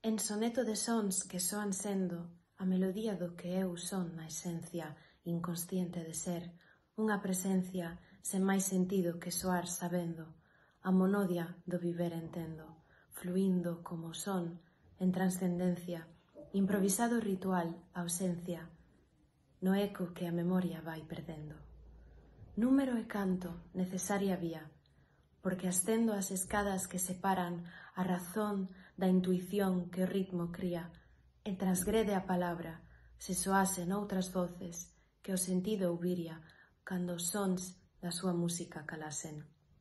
En soneto de sons que soan sendo a melodía do que eu son na esencia inconsciente de ser, unha presencia sen máis sentido que soar sabendo, a monodia do viver entendo, fluindo como son, en transcendencia, improvisado ritual, ausencia, no eco que a memoria vai perdendo. Número e canto, necesaria vía, porque ascendo as escadas que separan a razón da intuición que o ritmo cría, e transgrede a palabra, se soase noutras voces que o sentido ouviria cando os sons da súa música calasen.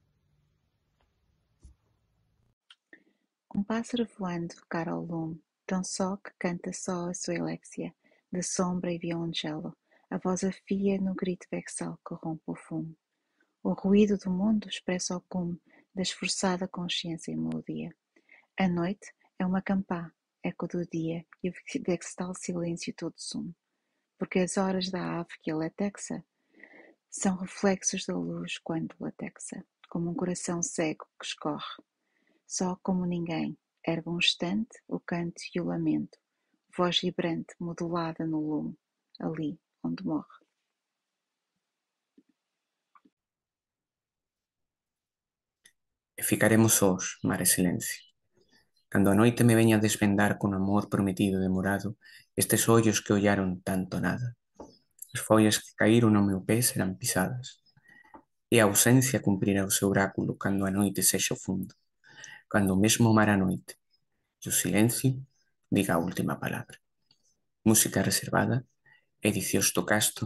Pássaro voando cara ao lume, tão só que canta só a sua Alexia, de sombra e violonchelo, a voz afia no grito vexal que rompe o fumo. O ruído do mundo expressa o cume da esforçada consciência e melodia. A noite é uma campá, eco do dia, e o vexal silêncio todo sume, porque as horas da ave que aletexa são reflexos da luz quando latexa, como um coração cego que escorre. Só como ninguém, ergue um instante o canto e o lamento, voz vibrante modulada no lume, ali onde morre. E ficaremos sós, mar e silencio. Cando a noite me veña a desvendar con amor prometido demorado, estes ollos que ollaron tanto nada. As follas que caíron no meu pé serán pisadas. E a ausencia cumprirá o seu oráculo cando a noite sexa o fundo, cando o mesmo mar a noite e o silencio diga a última palabra. Música reservada, Edicións do Castro,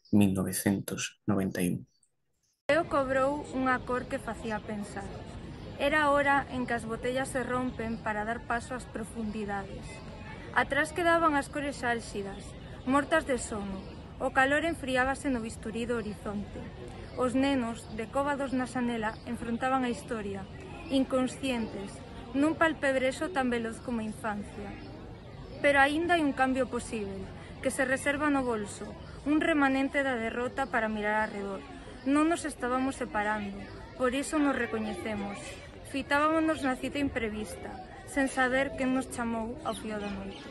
1991. Eu cobrou unha cor que facía pensar. Era a hora en que as botellas se rompen para dar paso ás profundidades. Atrás quedaban as cores álxidas, mortas de sono. O calor enfriábase no bisturí do horizonte. Os nenos, decóvados na xanela, enfrontaban a historia, inconscientes, nun palpebrexo tan veloz como a infancia. Pero aínda hai un cambio posible, que se reserva no bolso, un remanente da derrota para mirar arredor. Non nos estábamos separando, por iso nos recoñecemos. Fitábamos na cita imprevista, sen saber quen nos chamou ao fío da noite.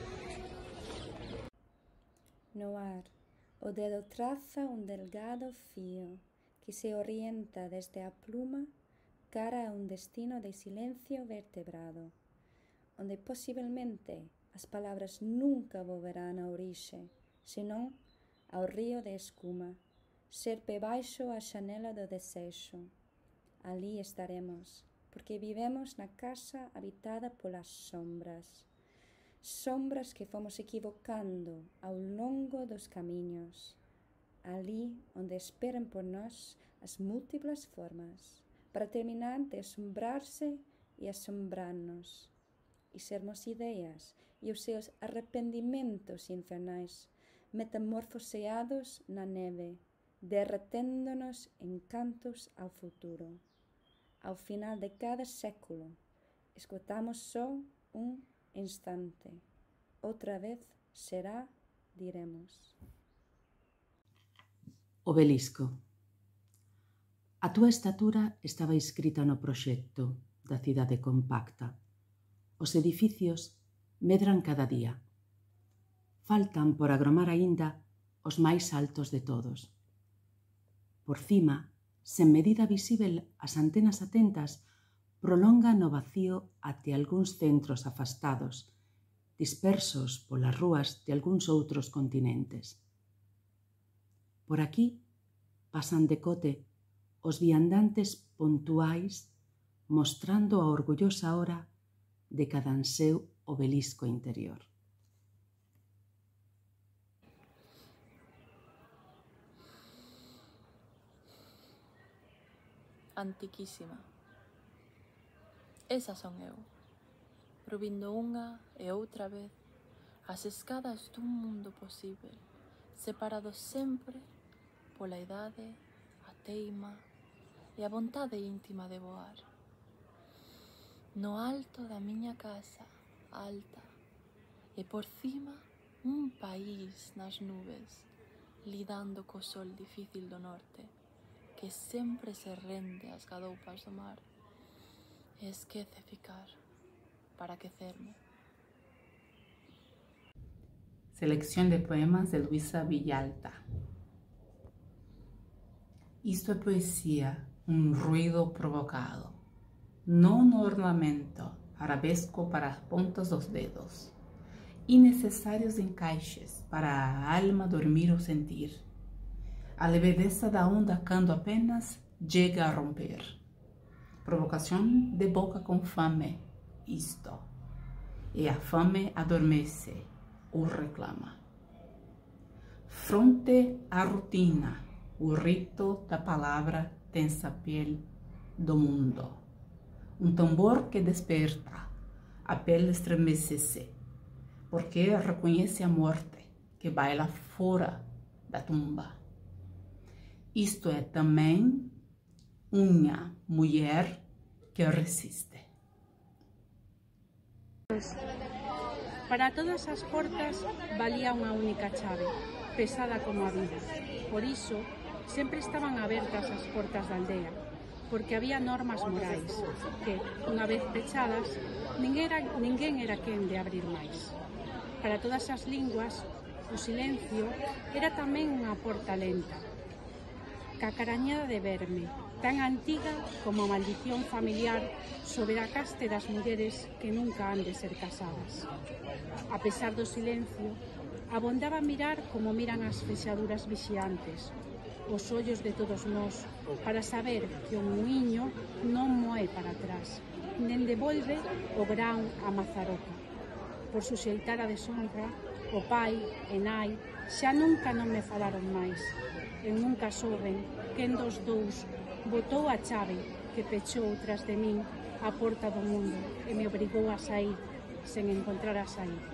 No ar, o dedo traza un delgado fío que se orienta desde a pluma cara a un destino de silencio vertebrado, onde posiblemente as palabras nunca volverán á orixe, senón ao río de escuma, serpe baixo a xanela do desexo. Ali estaremos, porque vivemos na casa habitada polas sombras. Sombras que fomos equivocando ao longo dos camiños. Ali onde esperan por nós as múltiplas formas, para terminar de asombrarse e asombrarnos, e sermos ideas e os seus arrependimentos infernais, metamorfoseados na neve, derreténdonos en cantos ao futuro. Ao final de cada século, escutamos só un instante. Outra vez será, diremos. Obelisco. A túa estatura estaba inscrita no proxecto da cidade compacta. Os edificios medran cada día. Faltan por agromar aínda os máis altos de todos. Por cima, sen medida visível, as antenas atentas prolongan o vacío até algúns centros afastados, dispersos polas rúas de algúns outros continentes. Por aquí pasan de cote os viandantes puntuais mostrando a orgullosa hora de cada seu obelisco interior. Antiquísima. Esa son eu, provindo unha e outra vez as escadas dun mundo posible, separados sempre pola idade, a teima e a vontade íntima de voar. No alto da miña casa, alta, e por cima un país nas nubes, lidando co sol difícil do norte, que sempre se rende ás gadoupas do mar e esquece ficar para aquecerme Selección de poemas de Luisa Villalta. Isto é poesia, ruido provocado, não um ornamento, arabesco para as pontas dos dedos, innecessários encaixes para a alma dormir ou sentir. A levedeza da onda quando apenas chega a romper. Provocação de boca com fame, isto. E a fame adormece ou reclama. Fronte à rotina, o rito da palavra tensa pele do mundo. Tambor que desperta, a pele estremece-se, porque reconhece a morte que baila fora da tumba. Isto é também uma mulher que resiste. Para todas as portas valía unha única chave, pesada como a vida. Por iso, sempre estaban abertas as portas da aldea, porque había normas morais que, unha vez pechadas, ninguén era quen de abrir máis. Para todas as linguas, o silencio era tamén unha porta lenta, cacarañada de verme, tan antiga como a maldición familiar sobre a caste das mulleres que nunca han de ser casadas. A pesar do silencio, abondaba mirar como miran as fechaduras vixiantes, os ollos de todos nós, para saber que o muiño non moe para atrás, nen devolve o grán a mazaroca. Por suxeitar a deshonra, o pai e nai xa nunca non me falaron máis, e nunca souben quen dos dous botou a chave que pechou tras de min a porta do mundo e me obrigou a sair sen encontrar a saída.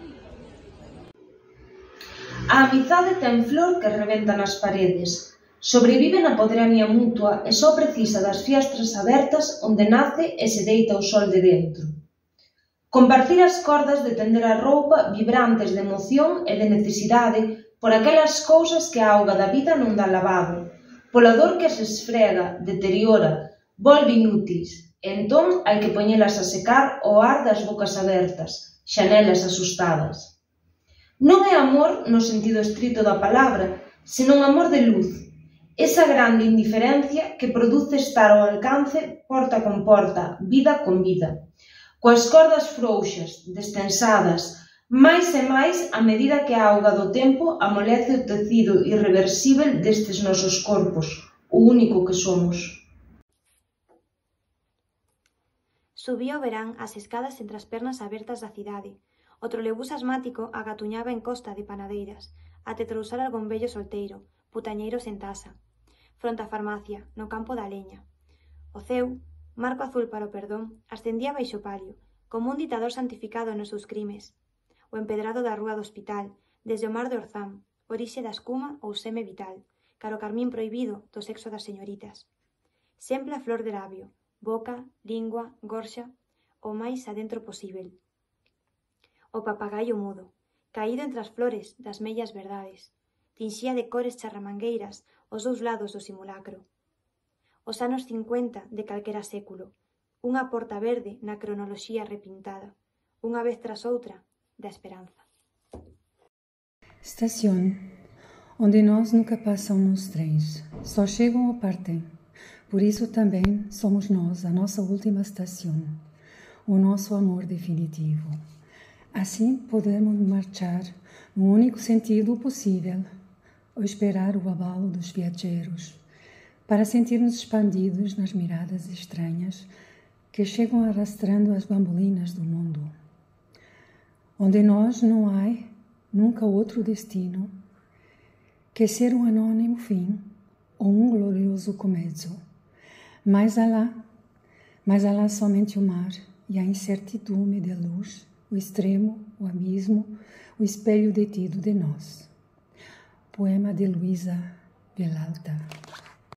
A amizade ten flor que rebenta nas paredes. Sobrevive na podramia mutua e só precisa das fiestras abertas onde nace e se deita o sol de dentro. Compartir as cordas de tender a roupa vibrantes de emoción e de necesidade por aquelas cousas que a auga da vida non dá lavado, pola dor que se esfrega, deteriora, volve inúteis, e entón hai que poñelas a secar ao ar das bocas abertas, xanelas asustadas. Non é amor no sentido estrito da palabra, senón amor de luz, esa grande indiferencia que produce estar ao alcance porta con porta, vida con vida, coas cordas frouxas, destensadas, máis e máis a medida que a auga do tempo amolece o tecido irreversible destes nosos corpos, o único que somos. Subía o verán as escadas entre as pernas abertas da cidade. O trolebús asmático agatuñaba en costa de Panadeiras, até trousar algún vello solteiro, putañeiro sen tasa. Fronte á farmacia, no campo da leña. O ceu, marco azul para o perdón, ascendía baixo palio, como un ditador santificado nos seus crimes. O empedrado da rúa do hospital, desde o mar de Orzán, orixe da escuma ou seme vital, caro carmín prohibido do sexo das señoritas. Sempre a flor de labio, boca, lingua, gorxa, o máis adentro posível. O papagaio mudo, caído entre as flores das mellas verdades, tinxía de cores charramangueiras os dous lados do simulacro. Os anos 50 de calquera século, unha porta verde na cronoloxía repintada, unha vez tras outra, da esperanza. Estación, onde nós nunca passam nos trens, só chegam ou partem. Por isso também somos nós, a nossa última estação, o nosso amor definitivo. Assim podemos marchar no único sentido possível, ou esperar o abalo dos viajeros, para sentir-nos expandidos nas miradas estranhas que chegam arrastando as bambolinas do mundo. Onde nós não há nunca outro destino que ser um anônimo fim ou um glorioso começo. Mais alá somente o mar e a incertitude da luz, o extremo, o abismo, o espelho detido de nós. Poema de Luisa Villalta.